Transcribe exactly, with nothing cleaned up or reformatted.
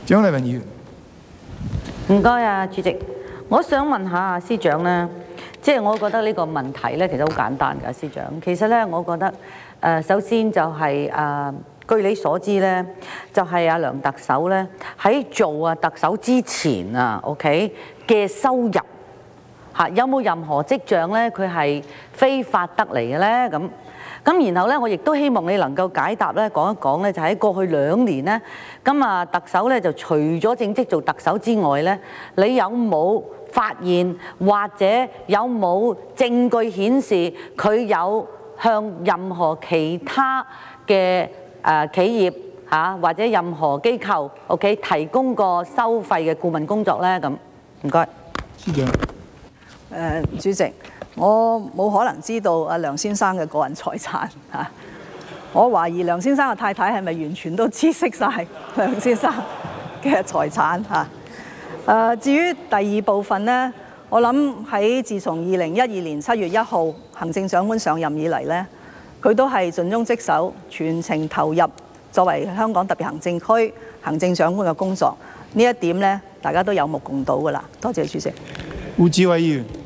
蔣麗芸議員， 唔該啊，主席，我想問下司長咧，即係我覺得呢個問題咧，其實好簡單㗎，司長。其實咧，我覺得誒、呃，首先就係、是、誒、呃，據你所知咧，就係、是、阿梁特首咧喺做啊特首之前啊 ，OK 嘅收入嚇有冇任何跡象咧？佢係非法得嚟嘅咧咁。咁然後咧，我亦都希望你能夠解答咧，講一講咧，就喺過去兩年咧，咁啊特首咧就除咗正職做特首之外咧，你有冇發現或者有冇證據顯示佢有向任何其他嘅誒企業嚇或者任何機構 OK 提供過收費嘅顧問工作咧？咁唔該。 司長。 誒，主席。我冇可能知道阿梁先生嘅個人財產嚇，我懷疑梁先生嘅太太係咪完全都知悉晒梁先生嘅財產嚇？誒，至於第二部分呢，我諗喺自從二零一二年七月一號行政長官上任以嚟呢，佢都係盡忠職守，全程投入作為香港特別行政區行政長官嘅工作。呢一點呢，大家都有目共睹㗎啦。多謝主席。 胡志偉議員。